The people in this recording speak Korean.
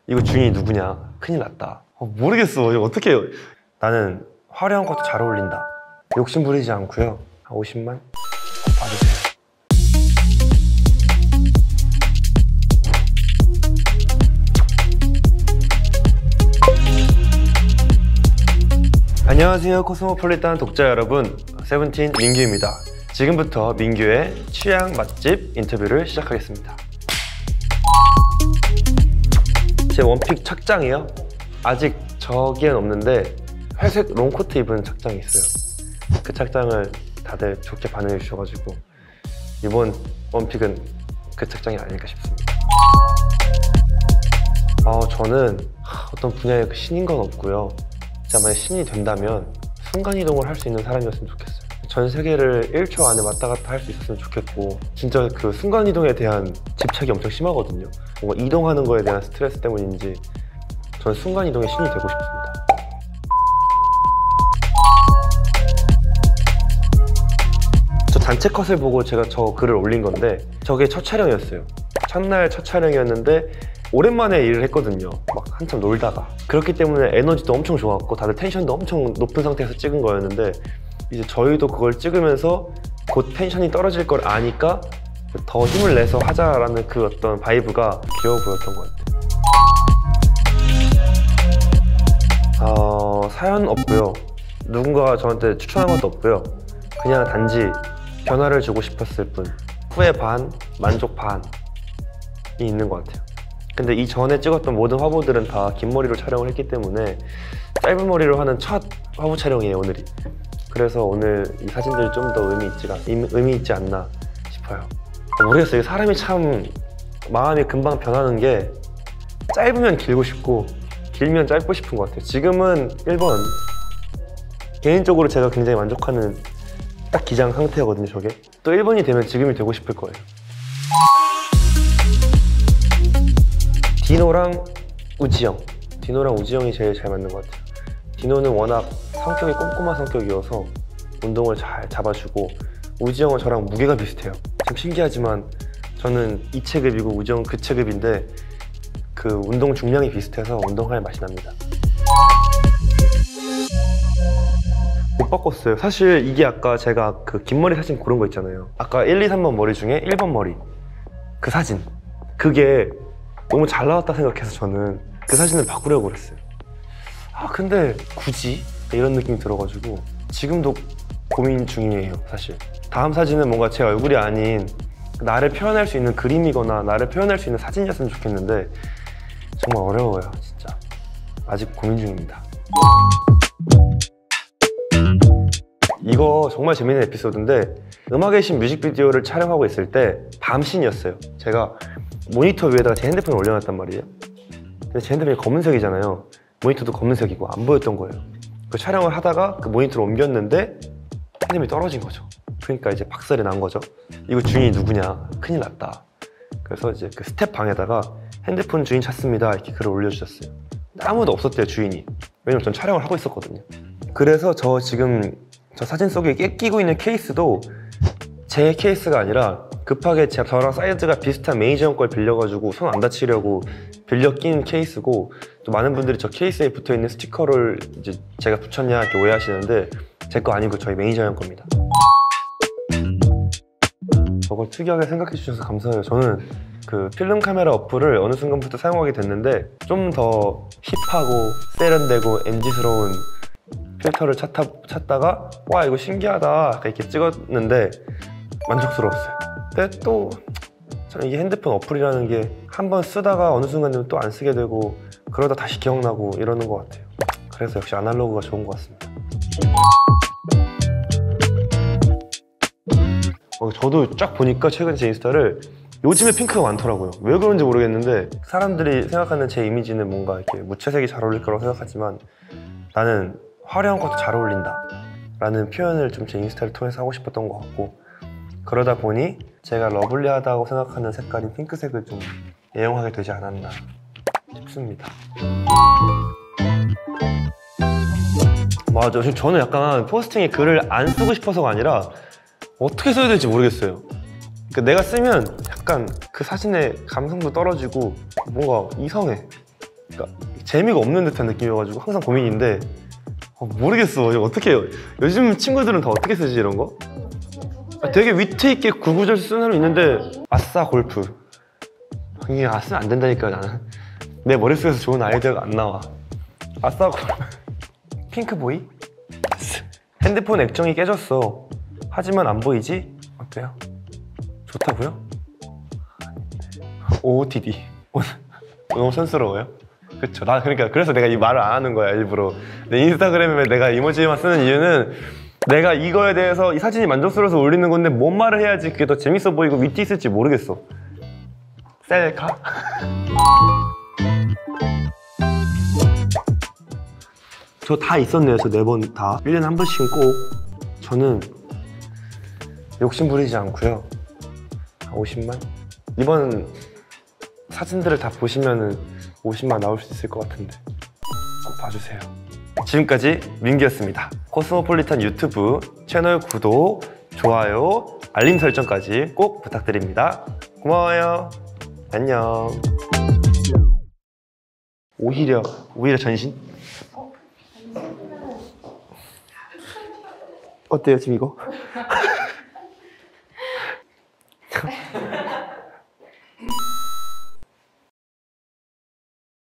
이거 주인이 누구냐? 큰일 났다. 모르겠어. 이거 어떻게 해요? 나는 화려한 것도 잘 어울린다. 욕심 부리지 않고요. 한 50만 받으세요. 안녕하세요, 코스모폴리탄 독자 여러분, 세븐틴 민규입니다. 지금부터 민규의 취향 맛집 인터뷰를 시작하겠습니다. 제 원픽 착장이요? 아직 저기엔 없는데 회색 롱코트 입은 착장이 있어요. 그 착장을 다들 좋게 반응해 주셔가지고 이번 원픽은 그 착장이 아닐까 싶습니다. 저는 어떤 분야의 신인 건 없고요. 제가 만약 신이 된다면 순간이동을 할 수 있는 사람이었으면 좋겠어요. 전 세계를 1초 안에 왔다 갔다 할 수 있었으면 좋겠고, 진짜 그 순간이동에 대한 집착이 엄청 심하거든요. 뭔가 이동하는 거에 대한 스트레스 때문인지 저는 순간이동의 신이 되고 싶습니다. 저 단체 컷을 보고 제가 저 글을 올린 건데 저게 첫 촬영이었어요. 첫날 첫 촬영이었는데 오랜만에 일을 했거든요. 막 한참 놀다가. 그렇기 때문에 에너지도 엄청 좋았고 다들 텐션도 엄청 높은 상태에서 찍은 거였는데, 이제 저희도 그걸 찍으면서 곧 텐션이 떨어질 걸 아니까 더 힘을 내서 하자라는 그 어떤 바이브가 귀여워 보였던 것 같아요. 사연 없고요. 누군가가 저한테 추천한 것도 없고요. 그냥 단지 변화를 주고 싶었을 뿐. 후회 반, 만족 반이 있는 것 같아요. 근데 이 전에 찍었던 모든 화보들은 다 긴 머리로 촬영을 했기 때문에 짧은 머리로 하는 첫 화보 촬영이에요, 오늘이. 그래서 오늘 이 사진들이 좀 더 의미 있지 않나 싶어요. 모르겠어요. 사람이 참 마음이 금방 변하는 게, 짧으면 길고 싶고 길면 짧고 싶은 것 같아요. 지금은 1번, 개인적으로 제가 굉장히 만족하는 딱 기장 상태거든요. 저게 또 1번이 되면 지금이 되고 싶을 거예요. 디노랑 우지영. 디노랑 우지영이 제일 잘 맞는 것 같아요. 디노는 워낙 성격이 꼼꼼한 성격이어서 운동을 잘 잡아주고, 우지영은 저랑 무게가 비슷해요. 참 신기하지만 저는 이 체급이고 우지영은 그 체급인데 그 운동 중량이 비슷해서 운동할 맛이 납니다. 못 바꿨어요. 사실 이게 아까 제가 그 긴 머리 사진 고른 거 있잖아요. 아까 1, 2, 3번 머리 중에 1번 머리, 그 사진, 그게 너무 잘 나왔다 생각해서 저는 그 사진을 바꾸려고 그랬어요. 근데 굳이? 이런 느낌이 들어가지고 지금도 고민 중이에요. 사실 다음 사진은 뭔가 제 얼굴이 아닌 나를 표현할 수 있는 그림이거나 나를 표현할 수 있는 사진이었으면 좋겠는데 정말 어려워요. 진짜 아직 고민 중입니다. 이거 정말 재밌는 에피소드인데, 음악의 신 뮤직비디오를 촬영하고 있을 때 밤신이었어요. 제가 모니터 위에다가 제 핸드폰을 올려놨단 말이에요. 근데 제 핸드폰이 검은색이잖아요. 모니터도 검은색이고 안 보였던 거예요. 그 촬영을 하다가 그 모니터를 옮겼는데 핸드폰이 떨어진 거죠. 그러니까 이제 박살이 난 거죠. 이거 주인이 누구냐? 큰일 났다. 그래서 이제 그 스텝 방에다가 핸드폰 주인 찾습니다 이렇게 글을 올려주셨어요. 아무도 없었대요, 주인이. 왜냐면 전 촬영을 하고 있었거든요. 그래서 지금 저 사진 속에 끼고 있는 케이스도 제 케이스가 아니라 급하게 저랑 사이즈가 비슷한 매니저 걸 빌려가지고 손 안 다치려고 빌려 낀 케이스고, 또 많은 분들이 저 케이스에 붙어있는 스티커를 이제 제가 붙였냐 이렇게 오해하시는데 제 거 아니고 저희 매니저 형 겁니다. 저걸 특이하게 생각해 주셔서 감사해요. 저는 그 필름 카메라 어플을 어느 순간부터 사용하게 됐는데 좀 더 힙하고 세련되고 MZ스러운 필터를 찾다가 와 이거 신기하다 이렇게 찍었는데 만족스러웠어요. 근데 또 저는 이게 핸드폰 어플이라는 게 한번 쓰다가 어느 순간 되면 또 안 쓰게 되고 그러다 다시 기억나고 이러는 것 같아요. 그래서 역시 아날로그가 좋은 것 같습니다. 저도 쫙 보니까 최근 제 인스타를 요즘에 핑크가 많더라고요. 왜 그런지 모르겠는데 사람들이 생각하는 제 이미지는 뭔가 이렇게 무채색이 잘 어울릴 거라고 생각하지만 나는 화려한 것도 잘 어울린다 라는 표현을 좀 제 인스타를 통해서 하고 싶었던 것 같고, 그러다 보니 제가 러블리하다고 생각하는 색깔인 핑크색을 좀 애용하게 되지 않았나 싶습니다. 맞아, 저는 약간 포스팅에 글을 안 쓰고 싶어서가 아니라 어떻게 써야 될지 모르겠어요. 그러니까 내가 쓰면 약간 그 사진의 감성도 떨어지고 뭔가 이상해. 그러니까 재미가 없는 듯한 느낌이어가지고 항상 고민인데 모르겠어. 이거 어떻게 해요? 요즘 친구들은 다 어떻게 쓰지 이런 거? 되게 위트 있게 구구절 쓰는 사람 있는데 아싸 골프. 이게 아싸 안 된다니까 나는. 내 머릿속에서 좋은 아이디어가 안 나와. 아싸 골프. 핑크보이? 핸드폰 액정이 깨졌어. 하지만 안 보이지? 어때요? 좋다고요? OOTD. 너무 촌스러워요? 그쵸. 나 그러니까 그래서 내가 이 말을 안 하는 거야 일부러. 내 인스타그램에 내가 이모지만 쓰는 이유는 내가 이거에 대해서 이 사진이 만족스러워서 올리는 건데 뭔 말을 해야지 그게 더 재밌어 보이고 위트 있을지 모르겠어. 셀카? 저 다 있었네요. 저 4번 다. 1년에 한 번씩은 꼭. 저는 욕심 부리지 않고요. 50만? 이번 사진들을 다 보시면은 50만 나올 수 있을 것 같은데 꼭 봐주세요. 지금까지 민기였습니다. 코스모폴리탄 유튜브 채널 구독, 좋아요, 알림 설정까지 꼭 부탁드립니다. 고마워요. 안녕. 오히려 전신? 어때요 지금 이거?